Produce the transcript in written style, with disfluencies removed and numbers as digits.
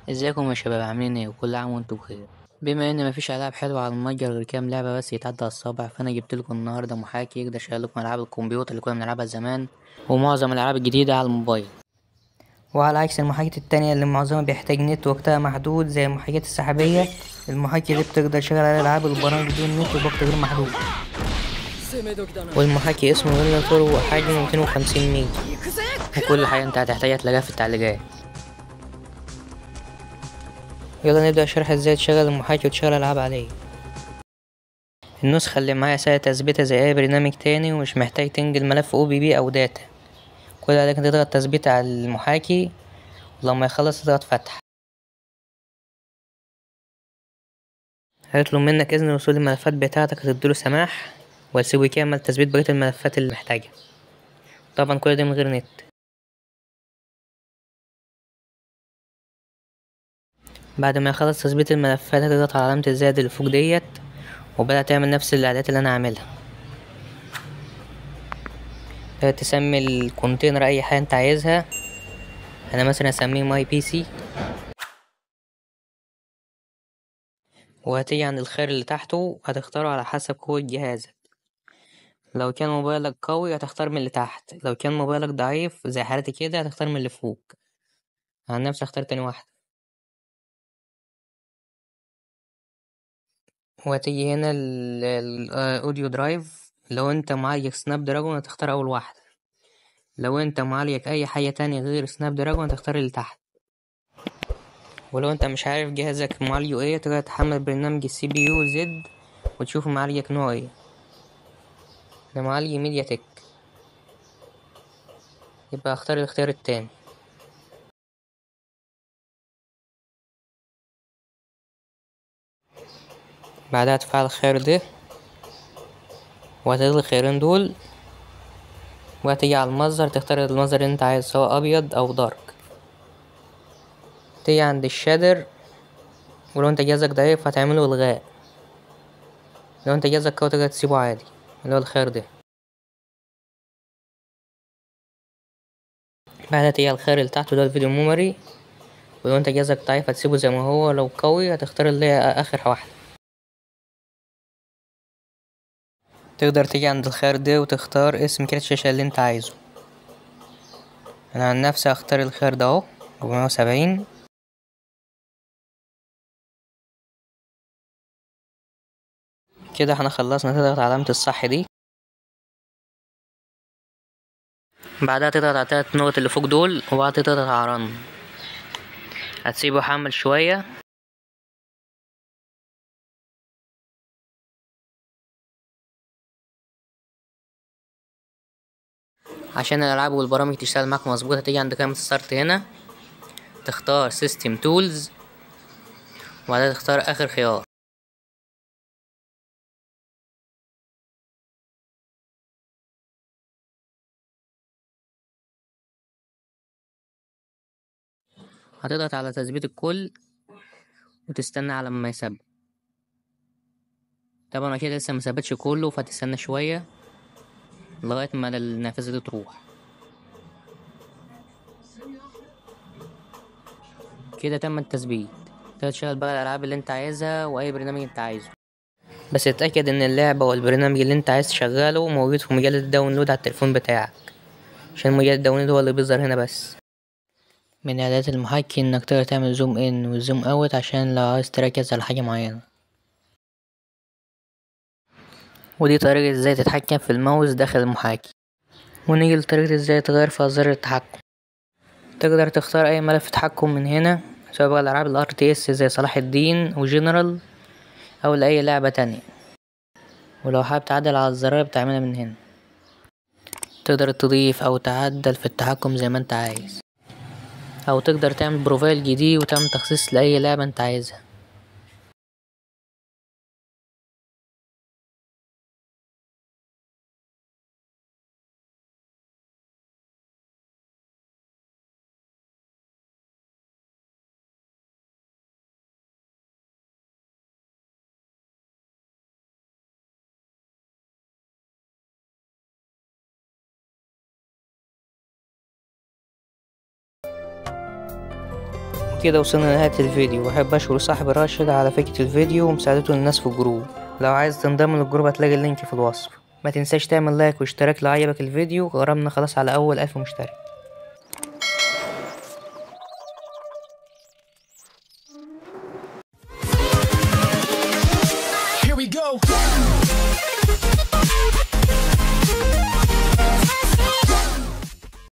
ازيكم يا شباب، عاملين ايه؟ وكل عام وانتم بخير. بما ان مفيش العاب حلوه على المتجر غير كام لعبه بس يتعدى على الصابع، فانا جبتلكم النهارده محاكي يقدر يشغلكم العاب الكمبيوتر اللي كنا بنلعبها زمان، ومعظم الالعاب الجديده على الموبايل. وعلى عكس المحاكي التانية اللي معظمها بيحتاج نت وقتها محدود زي المحاكيات السحابية، المحاكي دي بتقدر تشغل على الألعاب البرامج بدون نت وبوقت غير محدود. والمحاكي اسمه فيلاتور وحجمه 250 ميجا. وكل حاجه انت هتحتاجها تلاقيها في التعليقات. يلا نبدأ شرح ازاي تشغل المحاكي وتشغل ألعاب عليه. النسخة اللي معايا سهلة تثبيتها زي أي برنامج تاني، ومش محتاج تنقل ملف OBB أو داتا. كل عليك تضغط تثبيت على المحاكي، ولما يخلص تضغط فتح. هيطلب منك إذن وصول الملفات بتاعتك، هتديله سماح وهتسيبه يكمل تثبيت بقية الملفات اللي محتاجها. طبعا كل ده من غير نت. بعد ما يخلص تثبيت الملفات هتضغط على علامة الزائد اللي فوق ديت، وبدأت تعمل نفس الإعدادات اللي أنا عاملها. بدأت تسمي الكونتينر أي حاجة أنت عايزها. أنا مثلا أسميه ماي بي سي، وهتيجي عند الخيار اللي تحته هتختاره على حسب قوة جهازك. لو كان موبايلك قوي هتختار من اللي تحت، لو كان موبايلك ضعيف زي حالتي كده هتختار من اللي فوق. عن نفسي اختار تاني واحدة. وهتيجي هنا الاوديو درايف، لو انت معالج سناب دراجون هتختار اول واحدة. لو انت معالج اي حاجة تانية غير سناب دراجون هتختار اللي تحت. ولو انت مش عارف جهازك معالجه ايه تقدر تحمل برنامج CPU Z وتشوف معالجك نوعه ايه. ده معالج ميديا تك، يبقى اختار الاختيار التاني. بعدها تفعل الخيار ده وهتلغي الخيارين دول، وهتيجي على المصدر تختار المصدر اللي انت عايزه سواء ابيض او دارك. تيجي عند الشادر، ولو انت جهازك ضعيف هتعمله الغاء. لو انت جهازك قوي تقدر تسيبه عادي، اللي هو الخيار ده. بعدها تيجي على الخيار اللي تحته اللي هو الفيديو ميموري، ولو انت جهازك ضعيف هتسيبه زي ما هو، لو قوي هتختار اللي هي اخر واحدة. تقدر تيجي عند الخيار ده وتختار اسم كارت الشاشة اللي انت عايزه. انا عن نفسي هختار الخيار ده اهو 470. كده احنا خلصنا. تضغط على علامة الصح دي، بعدها تضغط على 3 نقط اللي فوق دول، وبعدها تضغط على رن. هتسيبه يحمل شوية. عشان الألعاب والبرامج تشتغل معاك مظبوط هتيجي عند كلمة ستارت هنا، تختار سيستم تولز، وبعدها تختار آخر خيار. هتضغط على تثبيت الكل وتستنى على ما يثبت. طبعا كده لسه مثبتش كله، فتستنى شوية لغاية ما النافذة دي تروح. كده تم التثبيت. تقدر تشغل بقى الألعاب اللي انت عايزها وأي برنامج انت عايزه، بس اتأكد ان اللعبة والبرنامج اللي انت عايز تشغله موجود في مجال الداونلود على التليفون بتاعك، عشان مجال الداونلود هو اللي بيظهر هنا بس. من إعدادات المحاكي انك تقدر تعمل زوم ان وزوم اوت عشان لو عايز تركز على حاجة معينة. ودي طريقة ازاي تتحكم في الماوس داخل المحاكي. ونيجي لطريقة ازاي تغير في أزرار التحكم. تقدر تختار أي ملف تحكم من هنا، سواء بقى الألعاب ال RTS زي صلاح الدين وجنرال، أو لأي لعبة تانية. ولو حابب تعدل على الزرار بتعملها من هنا. تقدر تضيف أو تعدل في التحكم زي ما انت عايز، أو تقدر تعمل بروفايل جديد وتعمل تخصيص لأي لعبة انت عايزها. كده وصلنا لنهاية الفيديو، واحب اشكر صاحبي راشد على فكرة الفيديو ومساعدته للناس في الجروب. لو عايز تنضم للجروب هتلاقي اللينك في الوصف. ما تنساش تعمل لايك واشتراك لو عجبك الفيديو، غرامنا خلاص على اول 1000 مشترك.